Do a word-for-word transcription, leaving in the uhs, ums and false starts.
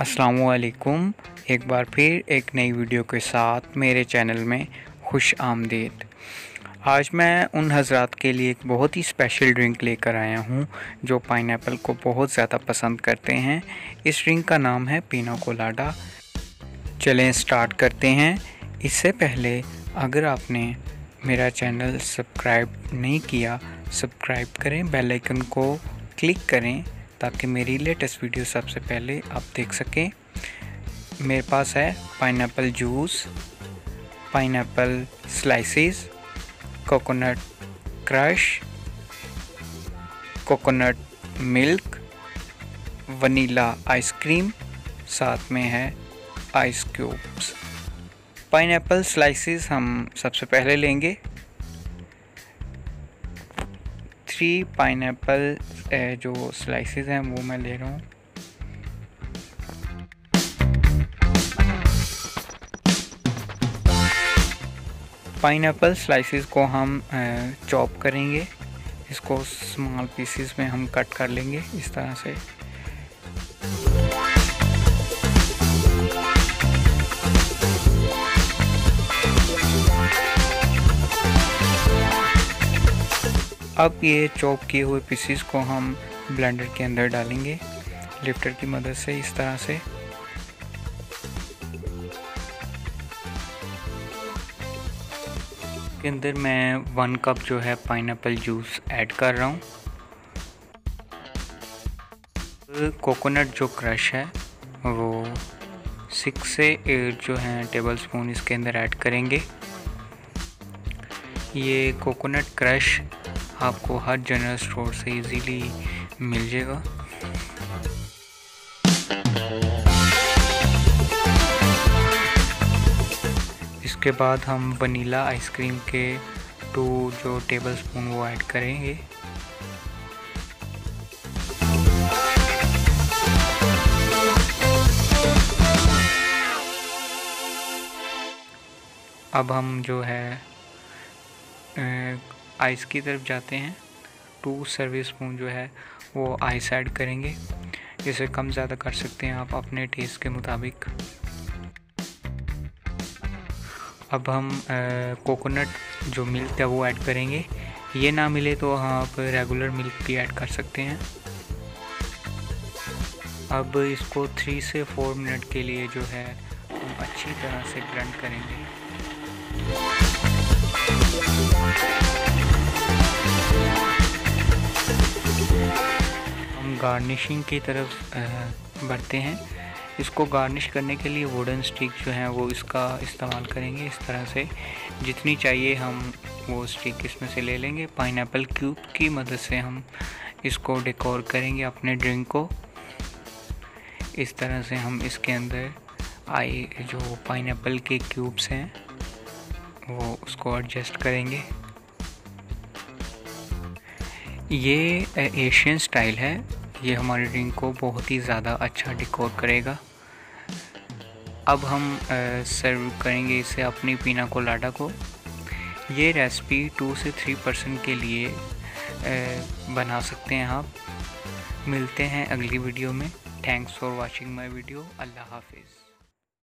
अस्सलामुअलैकुम। एक बार फिर एक नई वीडियो के साथ मेरे चैनल में खुश आमदीद। आज मैं उन हज़रात के लिए एक बहुत ही स्पेशल ड्रिंक लेकर आया हूँ जो पाइनएप्पल को बहुत ज़्यादा पसंद करते हैं। इस ड्रिंक का नाम है पीना कोलाडा। चलें स्टार्ट करते हैं। इससे पहले अगर आपने मेरा चैनल सब्सक्राइब नहीं किया, सब्सक्राइब करें, बेल आइकन को क्लिक करें ताकि मेरी लेटेस्ट वीडियो सबसे पहले आप देख सकें। मेरे पास है pineapple juice, pineapple slices, coconut crush, coconut milk, vanilla ice cream, साथ में है आइस क्यूब्स। पाइनएप्पल स्लाइसेस हम सबसे पहले लेंगे। थ्री पाइनएप्पल जो स्लाइसेस हैं वो मैं ले रहा हूँ। पाइनएप्पल स्लाइसेस को हम चॉप करेंगे। इसको स्मॉल पीसेस में हम कट कर लेंगे इस तरह से। अब ये चॉप किए हुए पीसेस को हम ब्लेंडर के अंदर डालेंगे लिफ्टर की मदद से इस तरह से। के अंदर मैं वन कप जो है पाइनएप्पल जूस ऐड कर रहा हूँ। कोकोनट जो क्रश है वो सिक्स से एट जो है टेबल स्पून इसके अंदर ऐड करेंगे। ये कोकोनट क्रश आपको हर जनरल स्टोर से इजीली मिल जाएगा। इसके बाद हम वनीला आइसक्रीम के टू जो टेबल स्पून वो ऐड करेंगे। अब हम जो है आइस की तरफ जाते हैं। टू सर्विस स्पून जो है वो आइस ऐड करेंगे। इसे कम ज़्यादा कर सकते हैं आप अपने टेस्ट के मुताबिक। अब हम कोकोनट जो मिल्क है वो ऐड करेंगे। ये ना मिले तो आप रेगुलर मिल्क भी ऐड कर सकते हैं। अब इसको थ्री से फोर मिनट के लिए जो है हम अच्छी तरह से ब्लेंड करेंगे। हम गार्निशिंग की तरफ बढ़ते हैं। इसको गार्निश करने के लिए वुडन स्टिक जो है वो इसका इस्तेमाल करेंगे इस तरह से। जितनी चाहिए हम वो स्टिक इसमें से ले लेंगे। पाइनएप्पल क्यूब की मदद से हम इसको डेकोर करेंगे अपने ड्रिंक को। इस तरह से हम इसके अंदर आई जो पाइनएप्पल के क्यूब्स हैं वो उसको एडजस्ट करेंगे। ये एशियन स्टाइल है। ये हमारी ड्रिंक को बहुत ही ज़्यादा अच्छा डेकोर करेगा। अब हम सर्व करेंगे इसे अपनी पीना कोलाडा को। ये रेसिपी टू से थ्री परसेंट के लिए आ, बना सकते हैं आप। मिलते हैं अगली वीडियो में। Thanks for watching my video. Allah हाफिज़।